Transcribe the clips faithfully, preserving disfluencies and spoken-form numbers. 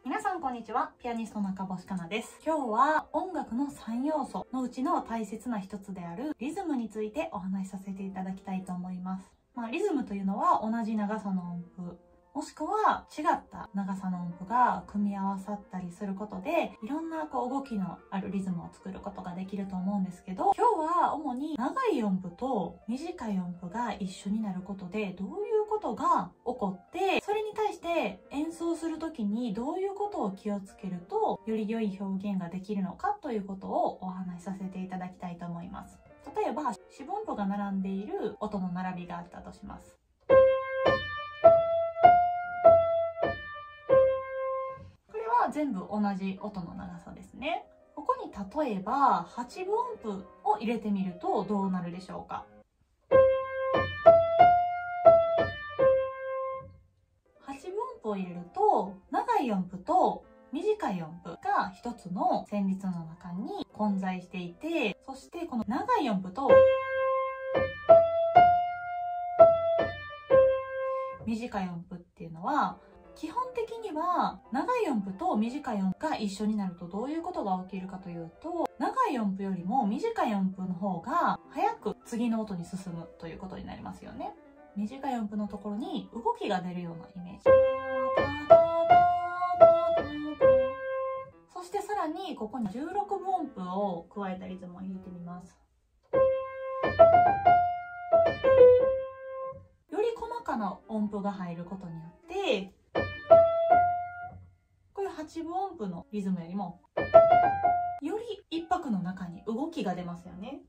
皆さんこんにちは。ピアニスト中星かなです。今日は音楽のさん要素のうちの大切な一つであるリズムについてお話しさせていただきたいと思います。まあ、リズムというのは同じ長さの音符、もしくは違った長さの音符が組み合わさったりすることで、いろんなこう動きのあるリズムを作ることができると思うんですけど、今日は主に長い音符と短い音符が一緒になることでどういうことが起こって、それに対して演奏するときにどういうことを気をつけるとより良い表現ができるのかということをお話しさせていただきたいと思います。例えば四分音符が並んでいる音の並びがあったとします。全部同じ音の長さですね。ここに例えばはちぶ音符を入れてみるとどうなるでしょうか。はちぶ音符を入れると長い音符と短い音符が一つの旋律の中に混在していて、そしてこの長い音符と短い音符っていうのは基本的には長い音符と短い音符が一緒になるとどういうことが起きるかというと、長い音符よりも短い音符の方が早く次の音に進むということになりますよね。短い音符のところに動きが出るようなイメージ。そしてさらにここにじゅうろくぶ音符を加えたリズムを入れてみます。より細かな音符が入ることによってはちぶ音符のリズムよりもより一拍の中に動きが出ますよね。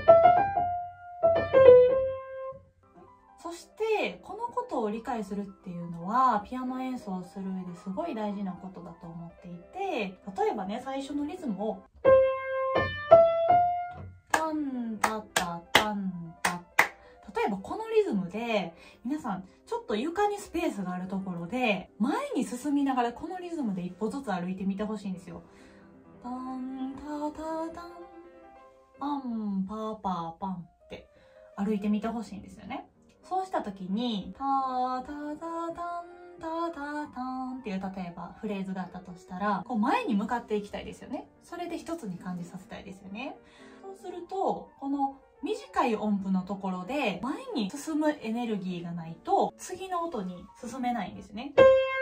そしてこのことを理解するっていうのはピアノ演奏をする上ですごい大事なことだと思っていて、例えばね、最初のリズムをタンタタタンタ、例えばこのリズムで皆さんちょっと床にスペースがあるところで前に進みながらこのリズムで一歩ずつ歩いてみてほしいんですよ。タンタタタンパンパパパンって歩いてみてほしいんですよね。そうした時にタタタタンタタタンっていう例えばフレーズがあったとしたら、こう前に向かっていきたいですよね。それで一つに感じさせたいですよね。そうするとこの短い音符のところで前に進むエネルギーがないと次の音に進めないんですね。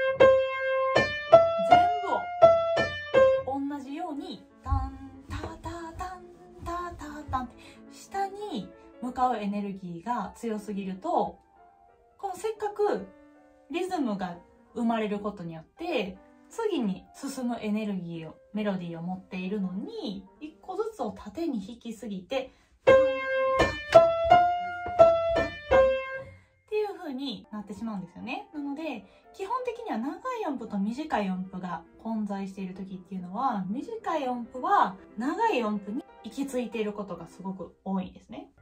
全部を同じようにタンタタタンタタタンって下に向かうエネルギーが強すぎると、このせっかくリズムが生まれることによって次に進むエネルギーをメロディーを持っているのに一個ずつを縦に引きすぎてっていう風になってしまうんですよね。なので基本的には長い音符と短い音符が混在している時っていうのは、短い音符は長い音符に行き着いていることがすごく多いんですね。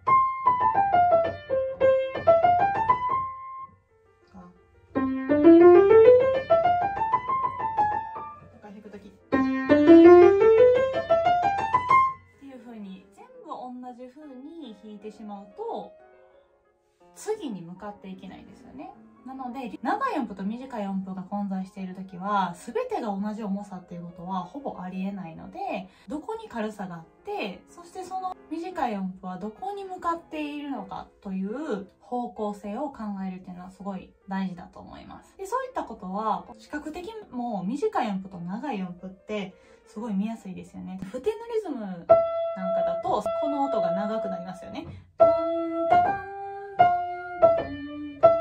同じ風に弾いてしまうと次に向かっていけないんですよね。なので長い音符と短い音符が混在している時は全てが同じ重さっていうことはほぼありえないので、どこに軽さがあって、そしてその短い音符はどこに向かっているのかという方向性を考えるっていうのはすごい大事だと思います。でそういったことは視覚的にも短い音符と長い音符ってすごい見やすいですよね。不定のリズムなんかだとこの音が長くなりますよね。タンタタンタンタタンタン、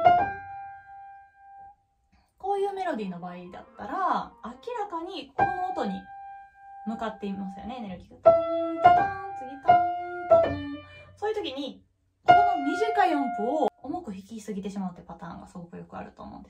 こういうメロディーの場合だったら明らかにこの音に向かっていますよね、エネルギーが。タンタタン、次タンタタン。そういう時にこの短い音符を重く弾きすぎてしまうってパターンがすごくよくあると思うんです。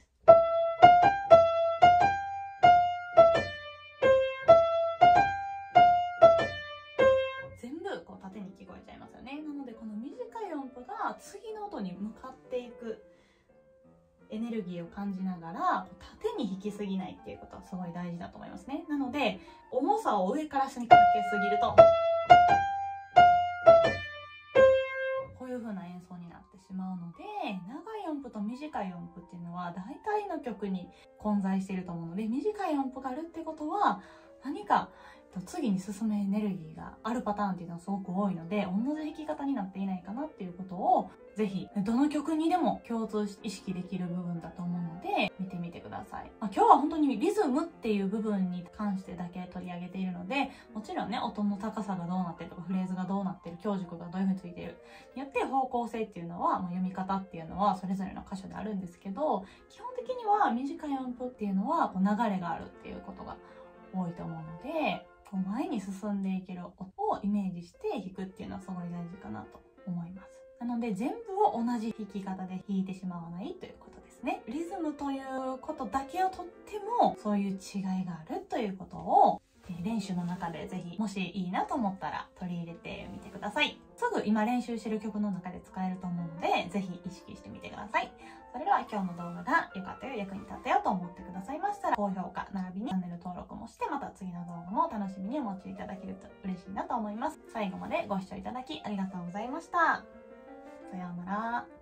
全部こう縦に聞こえちゃいますよね。なのでこの短い音符が次の音に向かっていくエネルギーを感じながら縦に引きすぎないっていうことはすごい大事だと思いますね。なので重さを上から下にかけすぎるとこういういう風な演奏になってしまうので、長い音符と短い音符っていうのは大体の曲に混在していると思うので、短い音符があるってことは何か次に進むエネルギーがあるパターンっていうのはすごく多いので、同じ弾き方になっていないかなっていうことをぜひどの曲にでも共通して意識できる部分だと思うので見てみてください。まあ、今日は本当にリズムっていう部分に関してだけ取り上げているので、もちろんね、音の高さがどうなってるとかフレーズがどうなってる、強弱がどういう風についているによって方向性っていうのは、まあ、読み方っていうのはそれぞれの箇所であるんですけど、基本的には短い音符っていうのはこう流れがあるっていうことが多いと思うので、こう前に進んでいける音をイメージして弾くっていうのはすごい大事かなと思います。なので全部を同じ弾き方で弾いてしまわないということですね。リズムということだけをとってもそういう違いがあるということを練習の中でぜひもしいいなと思ったら取り入れてみてください。すぐ今練習してる曲の中で使えると思うのでぜひ意識してみてください。それでは今日の動画が良かったよ、役に立ったよと思ってくださいましたら高評価並びにチャンネル登録もしてまた次の動画も楽しみにお待ちいただけると嬉しいなと思います。最後までご視聴いただきありがとうございました。さようなら。